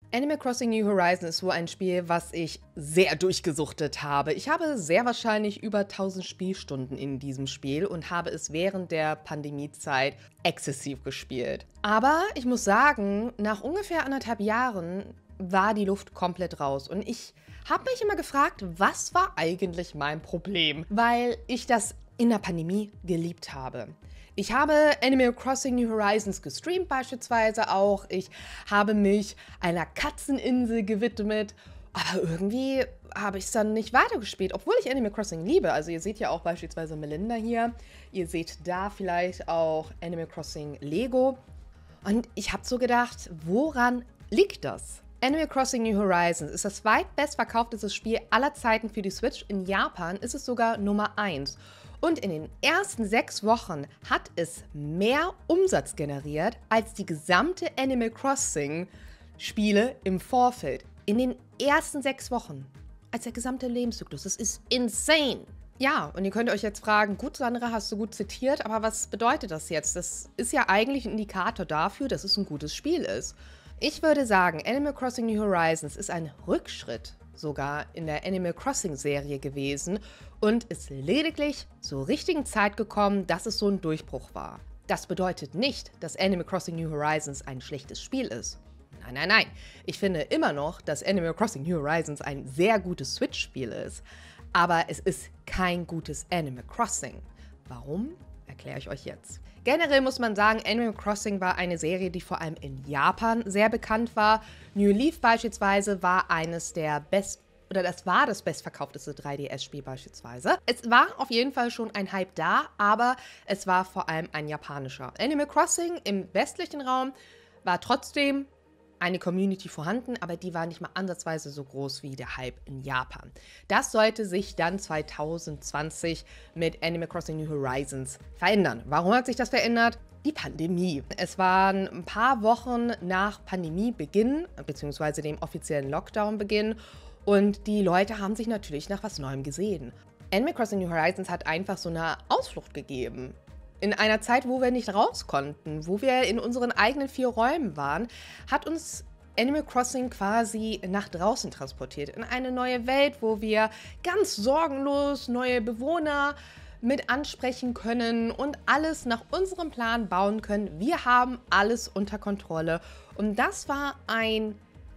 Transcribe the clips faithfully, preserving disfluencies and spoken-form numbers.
Animal Crossing New Horizons ist so ein Spiel, was ich sehr durchgesuchtet habe. Ich habe sehr wahrscheinlich über tausend Spielstunden in diesem Spiel und habe es während der Pandemiezeit exzessiv gespielt. Aber ich muss sagen, nach ungefähr anderthalb Jahren war die Luft komplett raus und ich habe mich immer gefragt, was war eigentlich mein Problem? Weil ich das in der Pandemie geliebt habe. Ich habe Animal Crossing New Horizons gestreamt beispielsweise auch. Ich habe mich einer Katzeninsel gewidmet. Aber irgendwie habe ich es dann nicht weitergespielt, obwohl ich Animal Crossing liebe. Also ihr seht ja auch beispielsweise Melinda hier. Ihr seht da vielleicht auch Animal Crossing Lego. Und ich habe so gedacht, woran liegt das? Animal Crossing New Horizons ist das zweitbestverkaufteste Spiel aller Zeiten für die Switch. In Japan ist es sogar Nummer eins. Und in den ersten sechs Wochen hat es mehr Umsatz generiert als die gesamte Animal Crossing Spiele im Vorfeld. In den ersten sechs Wochen. Als der gesamte Lebenszyklus. Das ist insane. Ja, und ihr könnt euch jetzt fragen, gut, Sandra, hast du gut zitiert, aber was bedeutet das jetzt? Das ist ja eigentlich ein Indikator dafür, dass es ein gutes Spiel ist. Ich würde sagen, Animal Crossing New Horizons ist ein Rückschritt sogar in der Animal Crossing-Serie gewesen und ist lediglich zur richtigen Zeit gekommen, dass es so ein Durchbruch war. Das bedeutet nicht, dass Animal Crossing New Horizons ein schlechtes Spiel ist. Nein, nein, nein. Ich finde immer noch, dass Animal Crossing New Horizons ein sehr gutes Switch-Spiel ist. Aber es ist kein gutes Animal Crossing. Warum? Erkläre ich euch jetzt. Generell muss man sagen, Animal Crossing war eine Serie, die vor allem in Japan sehr bekannt war. New Leaf beispielsweise war eines der best oder das war das bestverkaufteste drei D S-Spiel beispielsweise. Es war auf jeden Fall schon ein Hype da, aber es war vor allem ein japanischer. Animal Crossing im westlichen Raum war trotzdem eine Community vorhanden, aber die war nicht mal ansatzweise so groß wie der Hype in Japan. Das sollte sich dann zwanzig zwanzig mit Animal Crossing New Horizons verändern. Warum hat sich das verändert? Die Pandemie. Es waren ein paar Wochen nach Pandemiebeginn, beziehungsweise dem offiziellen Lockdown-Beginn, und die Leute haben sich natürlich nach was Neuem gesehen. Animal Crossing New Horizons hat einfach so eine Ausflucht gegeben. In einer Zeit, wo wir nicht raus konnten, wo wir in unseren eigenen vier Räumen waren, hat uns Animal Crossing quasi nach draußen transportiert. In eine neue Welt, wo wir ganz sorgenlos neue Bewohner mit ansprechen können und alles nach unserem Plan bauen können. Wir haben alles unter Kontrolle. Und das war ein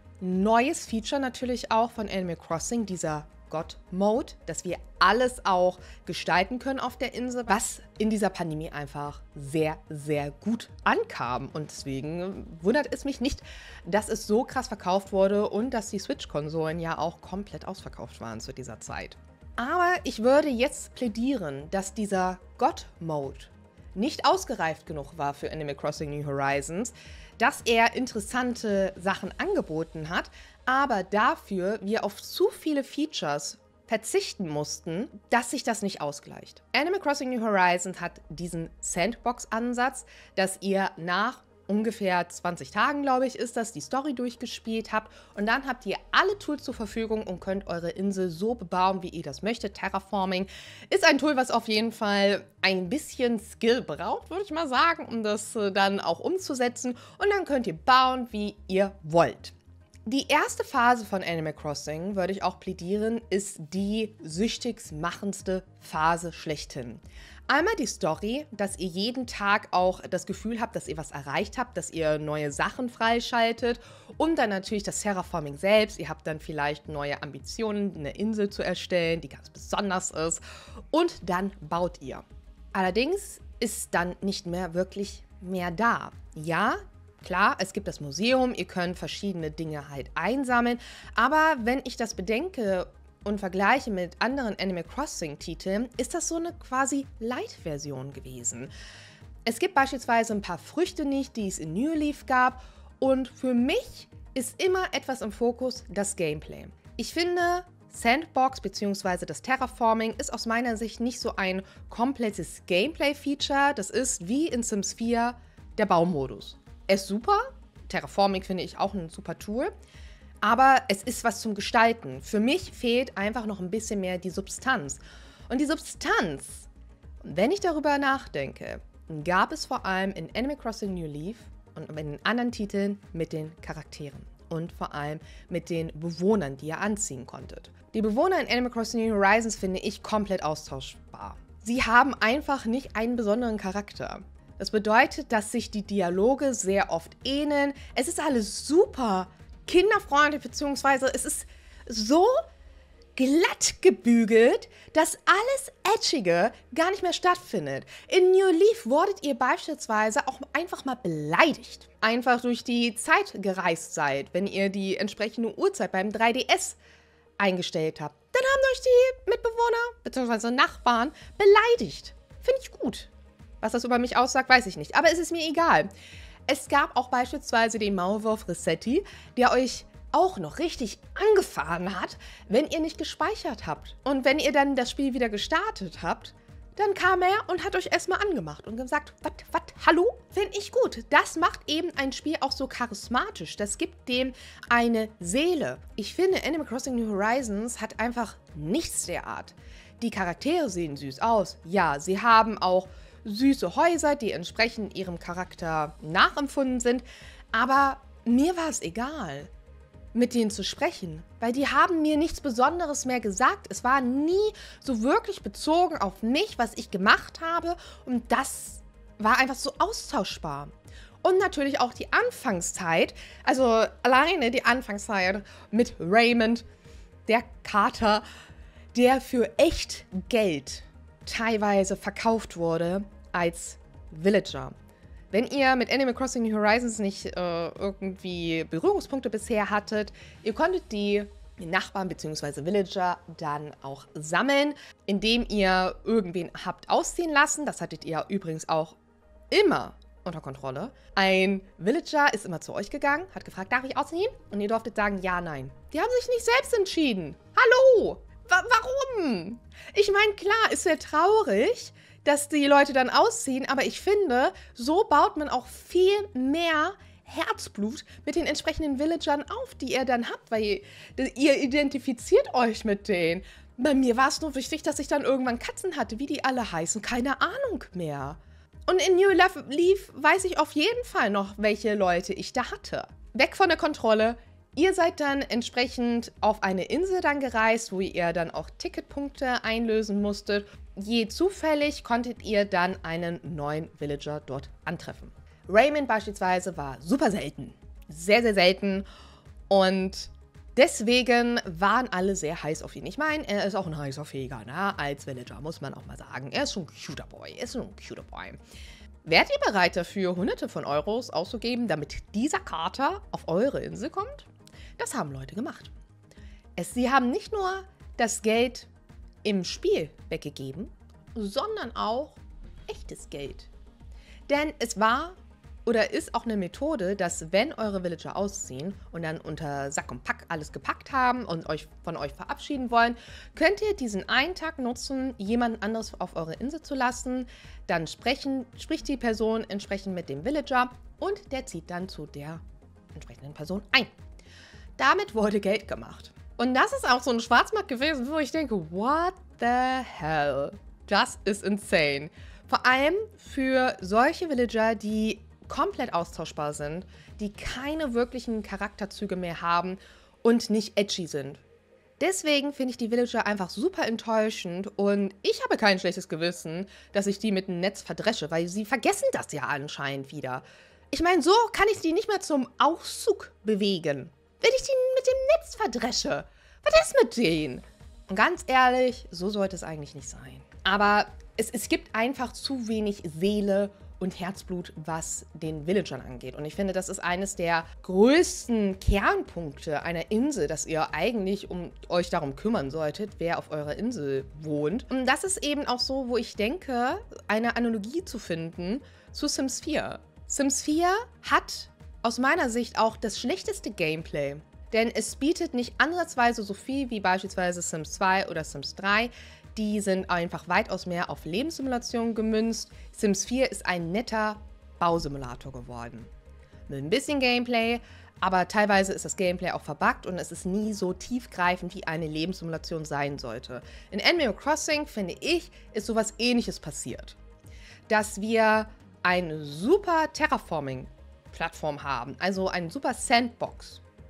neues Feature natürlich auch von Animal Crossing, dieser God-Mode, dass wir alles auch gestalten können auf der Insel, was in dieser Pandemie einfach sehr, sehr gut ankam. Und deswegen wundert es mich nicht, dass es so krass verkauft wurde und dass die Switch-Konsolen ja auch komplett ausverkauft waren zu dieser Zeit. Aber ich würde jetzt plädieren, dass dieser God-Mode nicht ausgereift genug war für Animal Crossing New Horizons, dass er interessante Sachen angeboten hat, aber dafür wir auf zu viele Features verzichten mussten, dass sich das nicht ausgleicht. Animal Crossing New Horizons hat diesen Sandbox-Ansatz, dass ihr nach ungefähr zwanzig Tagen, glaube ich, ist das, die Story durchgespielt habt und dann habt ihr alle Tools zur Verfügung und könnt eure Insel so bebauen, wie ihr das möchtet. Terraforming ist ein Tool, was auf jeden Fall ein bisschen Skill braucht, würde ich mal sagen, um das äh, dann auch umzusetzen und dann könnt ihr bauen, wie ihr wollt. Die erste Phase von Animal Crossing, würde ich auch plädieren, ist die süchtigst machendste Phase schlechthin. Einmal die Story, dass ihr jeden Tag auch das Gefühl habt, dass ihr was erreicht habt, dass ihr neue Sachen freischaltet und dann natürlich das Terraforming selbst. Ihr habt dann vielleicht neue Ambitionen, eine Insel zu erstellen, die ganz besonders ist und dann baut ihr. Allerdings ist dann nicht mehr wirklich mehr da. Ja, klar, es gibt das Museum, ihr könnt verschiedene Dinge halt einsammeln, aber wenn ich das bedenke und vergleiche mit anderen Animal Crossing-Titeln, ist das so eine quasi Light-Version gewesen. Es gibt beispielsweise ein paar Früchte nicht, die es in New Leaf gab und für mich ist immer etwas im Fokus, das Gameplay. Ich finde, Sandbox bzw. das Terraforming ist aus meiner Sicht nicht so ein komplettes Gameplay-Feature, das ist wie in Sims vier der Baumodus. Er ist super, Terraforming finde ich auch ein super Tool, aber es ist was zum Gestalten. Für mich fehlt einfach noch ein bisschen mehr die Substanz. Und die Substanz, wenn ich darüber nachdenke, gab es vor allem in Animal Crossing New Leaf und in den anderen Titeln mit den Charakteren. und vor allem mit den Bewohnern, die ihr anziehen konntet. Die Bewohner in Animal Crossing New Horizons finde ich komplett austauschbar. Sie haben einfach nicht einen besonderen Charakter. Das bedeutet, dass sich die Dialoge sehr oft ähneln. Es ist alles super kinderfreundlich, beziehungsweise es ist so glatt gebügelt, dass alles Edgige gar nicht mehr stattfindet. In New Leaf wurdet ihr beispielsweise auch einfach mal beleidigt. Einfach durch die Zeit gereist seid, wenn ihr die entsprechende Uhrzeit beim drei D S eingestellt habt. Dann haben euch die Mitbewohner bzw. Nachbarn beleidigt. Finde ich gut. Was das über mich aussagt, weiß ich nicht. Aber es ist mir egal. Es gab auch beispielsweise den Maulwurf Resetti, der euch auch noch richtig angefahren hat, wenn ihr nicht gespeichert habt. Und wenn ihr dann das Spiel wieder gestartet habt, dann kam er und hat euch erstmal angemacht und gesagt, was, was, hallo? Finde ich gut. Das macht eben ein Spiel auch so charismatisch. Das gibt dem eine Seele. Ich finde, Animal Crossing New Horizons hat einfach nichts der Art. Die Charaktere sehen süß aus. Ja, sie haben auch süße Häuser, die entsprechend ihrem Charakter nachempfunden sind. Aber mir war es egal, mit denen zu sprechen, weil die haben mir nichts Besonderes mehr gesagt. Es war nie so wirklich bezogen auf mich, was ich gemacht habe, und das war einfach so austauschbar. Und natürlich auch die Anfangszeit, also alleine die Anfangszeit mit Raymond, der Kater, der für echt Geld teilweise verkauft wurde als Villager. Wenn ihr mit Animal Crossing New Horizons nicht äh, irgendwie Berührungspunkte bisher hattet, ihr konntet die Nachbarn bzw. Villager dann auch sammeln, indem ihr irgendwen habt ausziehen lassen. Das hattet ihr übrigens auch immer unter Kontrolle. Ein Villager ist immer zu euch gegangen, hat gefragt, darf ich ausziehen? Und ihr durftet sagen, ja, nein. Die haben sich nicht selbst entschieden. Hallo! Wa- warum? Ich meine, klar, ist sehr traurig, dass die Leute dann ausziehen, aber ich finde, so baut man auch viel mehr Herzblut mit den entsprechenden Villagern auf, die ihr dann habt, weil ihr, ihr identifiziert euch mit denen. Bei mir war es nur wichtig, dass ich dann irgendwann Katzen hatte, wie die alle heißen, keine Ahnung mehr. Und in New Leaf weiß ich auf jeden Fall noch, welche Leute ich da hatte. Weg von der Kontrolle. Ihr seid dann entsprechend auf eine Insel dann gereist, wo ihr dann auch Ticketpunkte einlösen musstet. Je zufällig konntet ihr dann einen neuen Villager dort antreffen. Raymond beispielsweise war super selten. Sehr, sehr selten. Und deswegen waren alle sehr heiß auf ihn. Ich meine, er ist auch ein heißer Feger, ne? Als Villager, muss man auch mal sagen. Er ist schon ein cuter Boy. Er ist schon ein cuter Boy. Wärt ihr bereit dafür, hunderte von Euros auszugeben, damit dieser Kater auf eure Insel kommt? Das haben Leute gemacht. Es, sie haben nicht nur das Geld im Spiel weggegeben, sondern auch echtes Geld. Denn es war oder ist auch eine Methode, dass wenn eure Villager ausziehen und dann unter Sack und Pack alles gepackt haben und euch von euch verabschieden wollen, könnt ihr diesen einen Tag nutzen, jemand anderes auf eure Insel zu lassen. Dann sprechen, spricht die Person entsprechend mit dem Villager und der zieht dann zu der entsprechenden Person ein. Damit wurde Geld gemacht. Und das ist auch so ein Schwarzmarkt gewesen, wo ich denke, what the hell? Das ist insane. Vor allem für solche Villager, die komplett austauschbar sind, die keine wirklichen Charakterzüge mehr haben und nicht edgy sind. Deswegen finde ich die Villager einfach super enttäuschend und ich habe kein schlechtes Gewissen, dass ich die mit dem Netz verdresche, weil sie vergessen das ja anscheinend wieder. Ich meine, so kann ich die nicht mehr zum Auszug bewegen. Wenn ich die mit dem Netz verdresche, was ist mit denen? Und ganz ehrlich, so sollte es eigentlich nicht sein. Aber es, es gibt einfach zu wenig Seele und Herzblut, was den Villagern angeht. Und ich finde, das ist eines der größten Kernpunkte einer Insel, dass ihr eigentlich um euch darum kümmern solltet, wer auf eurer Insel wohnt. Und das ist eben auch so, wo ich denke, eine Analogie zu finden zu Sims vier. Sims vier hat aus meiner Sicht auch das schlechteste Gameplay. Denn es bietet nicht ansatzweise so viel wie beispielsweise Sims zwei oder Sims drei. Die sind einfach weitaus mehr auf Lebenssimulation gemünzt. Sims vier ist ein netter Bausimulator geworden. Mit ein bisschen Gameplay, aber teilweise ist das Gameplay auch verbuggt und es ist nie so tiefgreifend, wie eine Lebenssimulation sein sollte. In Animal Crossing, finde ich, ist sowas Ähnliches passiert. Dass wir eine super Terraforming-Plattform haben, also eine super Sandbox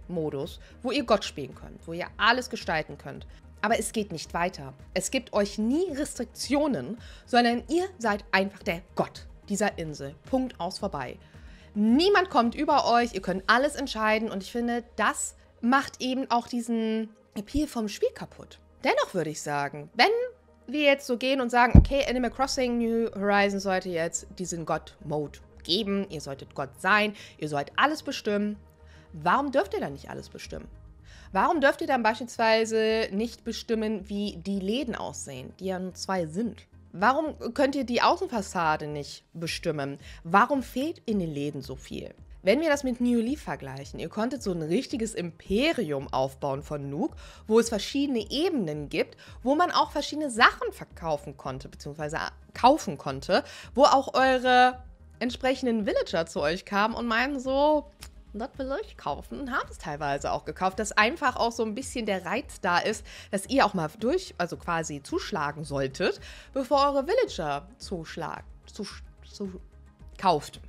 Modus, wo ihr Gott spielen könnt, wo ihr alles gestalten könnt. Aber es geht nicht weiter. Es gibt euch nie Restriktionen, sondern ihr seid einfach der Gott dieser Insel. Punkt, aus, vorbei. Niemand kommt über euch, ihr könnt alles entscheiden und ich finde, das macht eben auch diesen Appeal vom Spiel kaputt. Dennoch würde ich sagen, wenn wir jetzt so gehen und sagen, okay, Animal Crossing New Horizons sollte jetzt diesen God-Mode geben, ihr solltet Gott sein, ihr sollt alles bestimmen, warum dürft ihr dann nicht alles bestimmen? Warum dürft ihr dann beispielsweise nicht bestimmen, wie die Läden aussehen, die ja nur zwei sind? Warum könnt ihr die Außenfassade nicht bestimmen? Warum fehlt in den Läden so viel? Wenn wir das mit New Leaf vergleichen, ihr konntet so ein richtiges Imperium aufbauen von Nook, wo es verschiedene Ebenen gibt, wo man auch verschiedene Sachen verkaufen konnte, beziehungsweise kaufen konnte, wo auch eure entsprechenden Villager zu euch kamen und meinen so, das will ich kaufen und haben es teilweise auch gekauft, dass einfach auch so ein bisschen der Reiz da ist, dass ihr auch mal durch, also quasi zuschlagen solltet, bevor eure Villager zuschlagen, zu, zu, kauft.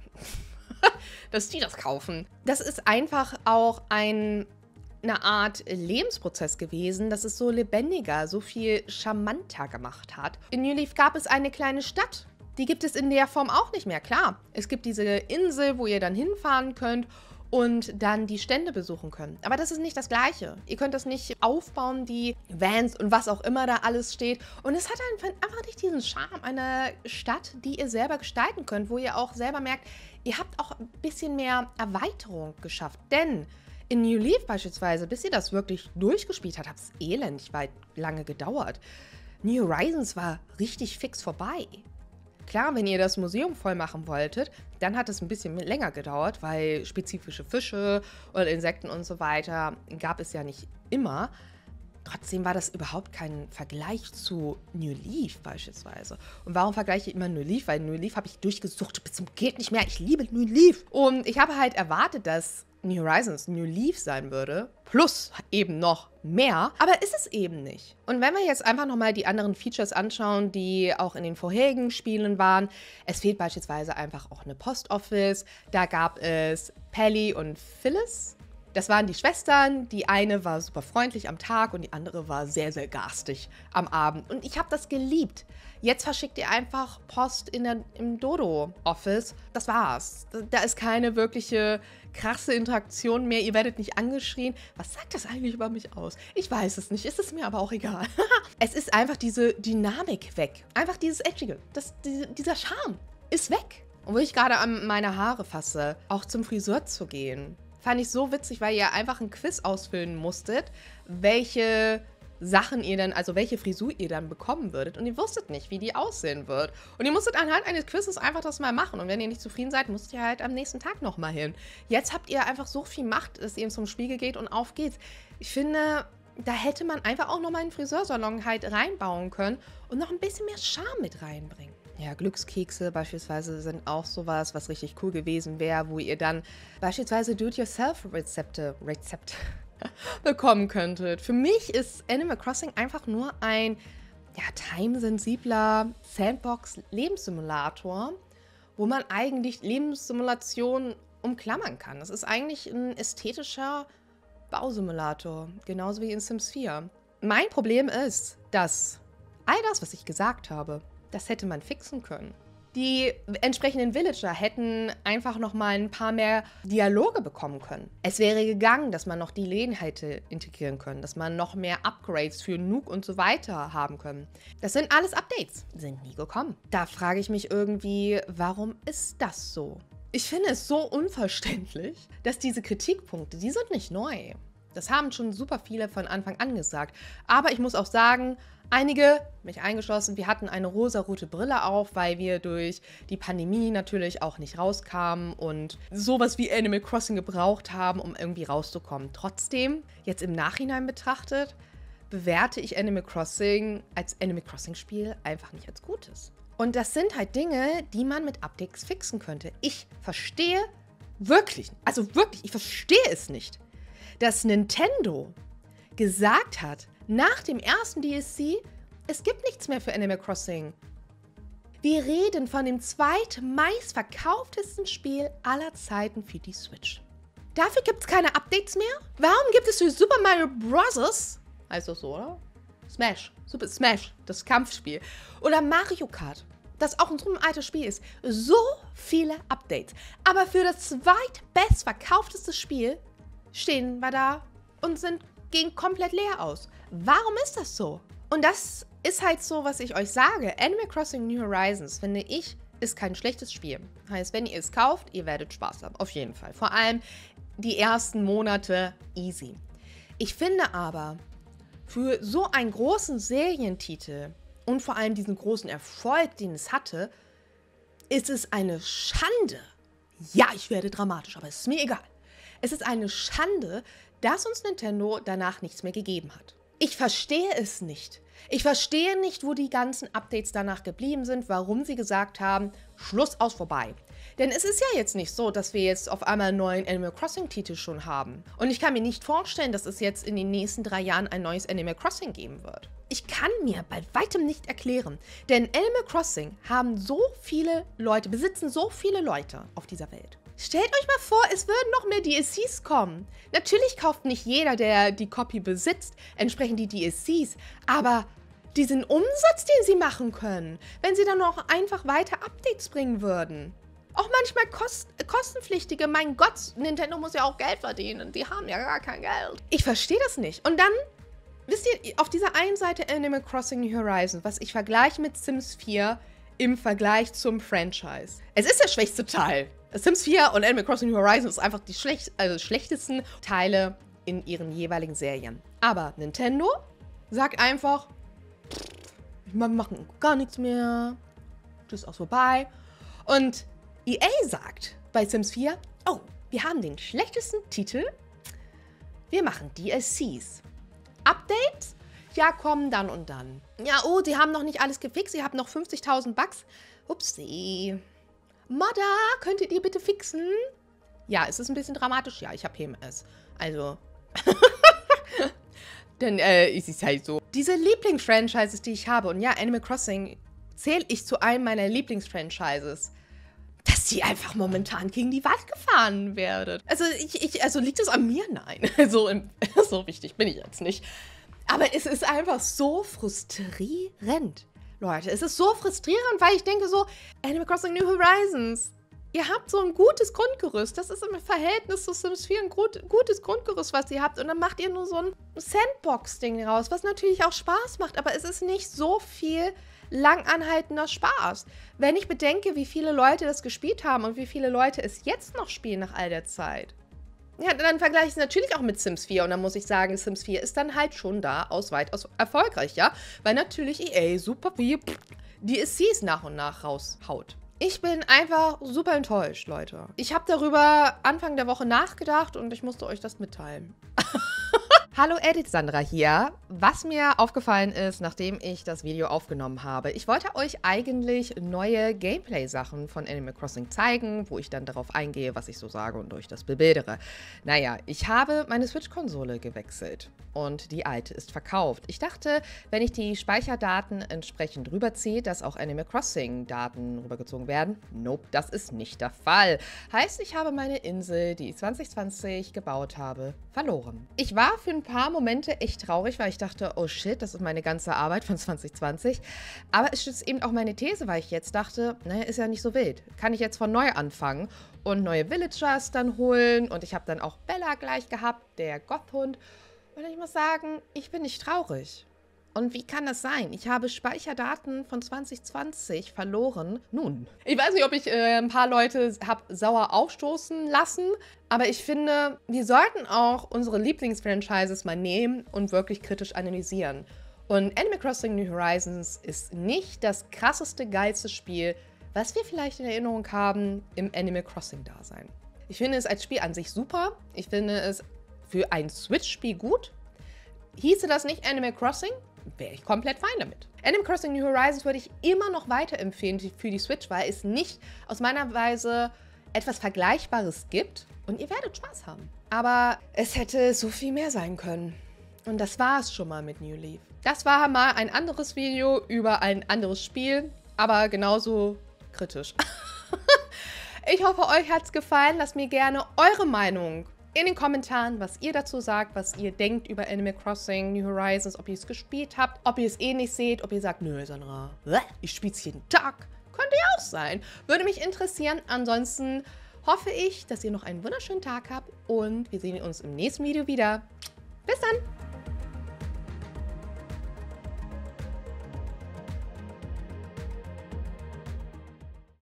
Dass die das kaufen. Das ist einfach auch ein, eine Art Lebensprozess gewesen, dass es so lebendiger, so viel charmanter gemacht hat. In New Leaf gab es eine kleine Stadt. Die gibt es in der Form auch nicht mehr, klar. Es gibt diese Insel, wo ihr dann hinfahren könnt und dann die Stände besuchen könnt. Aber das ist nicht das Gleiche. Ihr könnt das nicht aufbauen, die Vans und was auch immer da alles steht. Und es hat einfach nicht diesen Charme einer Stadt, die ihr selber gestalten könnt, wo ihr auch selber merkt, ihr habt auch ein bisschen mehr Erweiterung geschafft. Denn in New Leaf beispielsweise, bis ihr das wirklich durchgespielt habt, hat es elendig weit lange gedauert. New Horizons war richtig fix vorbei. Klar, wenn ihr das Museum voll machen wolltet, dann hat es ein bisschen länger gedauert, weil spezifische Fische oder Insekten und so weiter gab es ja nicht immer. Trotzdem war das überhaupt kein Vergleich zu New Leaf beispielsweise. Und warum vergleiche ich immer New Leaf? Weil New Leaf habe ich durchgesucht bis zum geht nicht mehr. Ich liebe New Leaf. Und ich habe halt erwartet, dass New Horizons New Leaf sein würde, plus eben noch mehr, aber ist es eben nicht. Und wenn wir jetzt einfach nochmal die anderen Features anschauen, die auch in den vorherigen Spielen waren, es fehlt beispielsweise einfach auch eine Post Office, da gab es Pally und Phyllis. Das waren die Schwestern, die eine war super freundlich am Tag und die andere war sehr, sehr garstig am Abend. Und ich habe das geliebt. Jetzt verschickt ihr einfach Post in der, im Dodo-Office. Das war's. Da ist keine wirkliche krasse Interaktion mehr. Ihr werdet nicht angeschrien. Was sagt das eigentlich über mich aus? Ich weiß es nicht. Ist es mir aber auch egal. Es ist einfach diese Dynamik weg. Einfach dieses Edgige. Das, die, dieser Charme ist weg. Und wo ich gerade an meine Haare fasse, auch zum Friseur zu gehen, fand ich so witzig, weil ihr einfach ein Quiz ausfüllen musstet, welche Sachen ihr dann, also welche Frisur ihr dann bekommen würdet. Und ihr wusstet nicht, wie die aussehen wird. Und ihr musstet anhand eines Quizzes einfach das mal machen. Und wenn ihr nicht zufrieden seid, müsst ihr halt am nächsten Tag nochmal hin. Jetzt habt ihr einfach so viel Macht, dass ihr zum Spiegel geht und auf geht's. Ich finde, da hätte man einfach auch nochmal einen Friseursalon halt reinbauen können und noch ein bisschen mehr Charme mit reinbringen. Ja, Glückskekse beispielsweise sind auch sowas, was richtig cool gewesen wäre, wo ihr dann beispielsweise Do-it-yourself-Rezepte Rezept bekommen könntet. Für mich ist Animal Crossing einfach nur ein ja, timesensibler Sandbox-Lebenssimulator, wo man eigentlich Lebenssimulationen umklammern kann. Das ist eigentlich ein ästhetischer Bausimulator, genauso wie in Sims vier. Mein Problem ist, dass all das, was ich gesagt habe, das hätte man fixen können. Die entsprechenden Villager hätten einfach noch mal ein paar mehr Dialoge bekommen können. Es wäre gegangen, dass man noch die Läden hätte integrieren können, dass man noch mehr Upgrades für Nook und so weiter haben können. Das sind alles Updates, sind nie gekommen. Da frage ich mich irgendwie, warum ist das so? Ich finde es so unverständlich, dass diese Kritikpunkte, die sind nicht neu. Das haben schon super viele von Anfang an gesagt. Aber ich muss auch sagen, einige, mich eingeschlossen, wir hatten eine rosarote Brille auf, weil wir durch die Pandemie natürlich auch nicht rauskamen und sowas wie Animal Crossing gebraucht haben, um irgendwie rauszukommen. Trotzdem, jetzt im Nachhinein betrachtet, bewerte ich Animal Crossing als Animal Crossing-Spiel einfach nicht als Gutes. Und das sind halt Dinge, die man mit Updates fixen könnte. Ich verstehe wirklich, also wirklich, ich verstehe es nicht, dass Nintendo gesagt hat, nach dem ersten D L C, es gibt nichts mehr für Animal Crossing. Wir reden von dem zweitmeistverkauftesten Spiel aller Zeiten für die Switch. Dafür gibt es keine Updates mehr? Warum gibt es für Super Mario Bros. Also so, oder? Smash. Super Smash. Das Kampfspiel. Oder Mario Kart, das auch ein so ein altes Spiel ist. So viele Updates. Aber für das zweitbest verkaufteste Spiel stehen wir da und sind, gehen komplett leer aus. Warum ist das so? Und das ist halt so, was ich euch sage. Animal Crossing New Horizons, finde ich, ist kein schlechtes Spiel. Heißt, wenn ihr es kauft, ihr werdet Spaß haben. Auf jeden Fall. Vor allem die ersten Monate easy. Ich finde aber, für so einen großen Serientitel und vor allem diesen großen Erfolg, den es hatte, ist es eine Schande. Ja, ich werde dramatisch, aber es ist mir egal. Es ist eine Schande, dass uns Nintendo danach nichts mehr gegeben hat. Ich verstehe es nicht. Ich verstehe nicht, wo die ganzen Updates danach geblieben sind, warum sie gesagt haben, Schluss aus vorbei. Denn es ist ja jetzt nicht so, dass wir jetzt auf einmal einen neuen Animal Crossing-Titel schon haben. Und ich kann mir nicht vorstellen, dass es jetzt in den nächsten drei Jahren ein neues Animal Crossing geben wird. Ich kann mir bei weitem nicht erklären. Denn Animal Crossing haben so viele Leute, besitzen so viele Leute auf dieser Welt. Stellt euch mal vor, es würden noch mehr D L Cs kommen. Natürlich kauft nicht jeder, der die Copy besitzt, entsprechend die D L Cs. Aber diesen Umsatz, den sie machen können, wenn sie dann noch einfach weiter Updates bringen würden. Auch manchmal kost kostenpflichtige, mein Gott, Nintendo muss ja auch Geld verdienen. Die haben ja gar kein Geld. Ich verstehe das nicht. Und dann, wisst ihr, auf dieser einen Seite Animal Crossing New Horizons, was ich vergleiche mit Sims vier im Vergleich zum Franchise. Es ist der schwächste Teil. Sims vier und Animal Crossing New Horizons ist einfach die schlecht also schlechtesten Teile in ihren jeweiligen Serien. Aber Nintendo sagt einfach, wir machen gar nichts mehr. Das ist auch vorbei. Und E A sagt bei Sims vier, oh, wir haben den schlechtesten Titel. Wir machen D L Cs. Updates? Ja, kommen dann und dann. Ja, oh, sie haben noch nicht alles gefixt. Ihr habt noch fünfzigtausend Bugs. Upsi. Modder, könntet ihr bitte fixen? Ja, es ist ein bisschen dramatisch. Ja, ich habe P M S. Also. Denn äh, es ist halt so. Diese Lieblingsfranchises, die ich habe, und ja, Animal Crossing zähle ich zu einem meiner Lieblingsfranchises, dass die einfach momentan gegen die Wand gefahren werden. Also, ich, ich, also liegt es an mir? Nein. So, im, so wichtig bin ich jetzt nicht. Aber es ist einfach so frustrierend. Leute, es ist so frustrierend, weil ich denke so, Animal Crossing New Horizons, ihr habt so ein gutes Grundgerüst. Das ist im Verhältnis zu Sims vier ein gut, gutes Grundgerüst, was ihr habt. Und dann macht ihr nur so ein Sandbox-Ding raus, was natürlich auch Spaß macht. Aber es ist nicht so viel langanhaltender Spaß. Wenn ich bedenke, wie viele Leute das gespielt haben und wie viele Leute es jetzt noch spielen nach all der Zeit. Ja, dann vergleiche ich es natürlich auch mit Sims vier. Und dann muss ich sagen, Sims vier ist dann halt schon da aus weitaus erfolgreich, ja? Weil natürlich E A super wie D L Cs nach und nach raushaut. Ich bin einfach super enttäuscht, Leute. Ich habe darüber Anfang der Woche nachgedacht und ich musste euch das mitteilen. Hallo Edith Sandra hier. Was mir aufgefallen ist, nachdem ich das Video aufgenommen habe, ich wollte euch eigentlich neue Gameplay-Sachen von Animal Crossing zeigen, wo ich dann darauf eingehe, was ich so sage und euch das bebildere. Naja, ich habe meine Switch-Konsole gewechselt und die alte ist verkauft. Ich dachte, wenn ich die Speicherdaten entsprechend rüberziehe, dass auch Animal Crossing-Daten rübergezogen werden. Nope, das ist nicht der Fall. Heißt, ich habe meine Insel, die ich zwanzig zwanzig gebaut habe, verloren. Ich war für ein paar Momente echt traurig, weil ich dachte, oh shit, das ist meine ganze Arbeit von zwanzig zwanzig. Aber es stützt eben auch meine These, weil ich jetzt dachte, naja, ist ja nicht so wild. Kann ich jetzt von neu anfangen und neue Villagers dann holen. Und ich habe dann auch Bella gleich gehabt, der Gothhund. Und ich muss sagen, ich bin nicht traurig. Und wie kann das sein? Ich habe Speicherdaten von zwanzig zwanzig verloren. Nun, ich weiß nicht, ob ich äh, ein paar Leute habe sauer aufstoßen lassen, aber ich finde, wir sollten auch unsere Lieblingsfranchises mal nehmen und wirklich kritisch analysieren. Und Animal Crossing New Horizons ist nicht das krasseste, geilste Spiel, was wir vielleicht in Erinnerung haben im Animal Crossing-Dasein. Ich finde es als Spiel an sich super. Ich finde es für ein Switch-Spiel gut. Hieße das nicht Animal Crossing, wäre ich komplett fein damit. Animal Crossing New Horizons würde ich immer noch weiterempfehlen für die Switch, weil es nicht aus meiner Weise etwas Vergleichbares gibt und ihr werdet Spaß haben. Aber es hätte so viel mehr sein können. Und das war es schon mal mit New Leaf. Das war mal ein anderes Video über ein anderes Spiel, aber genauso kritisch. Ich hoffe, euch hat es gefallen. Lasst mir gerne eure Meinung in den Kommentaren, was ihr dazu sagt, was ihr denkt über Animal Crossing New Horizons, ob ihr es gespielt habt, ob ihr es ähnlich seht, ob ihr sagt, nö, Sandra, ich spiele es jeden Tag. Könnte ja auch sein. Würde mich interessieren. Ansonsten hoffe ich, dass ihr noch einen wunderschönen Tag habt und wir sehen uns im nächsten Video wieder. Bis dann!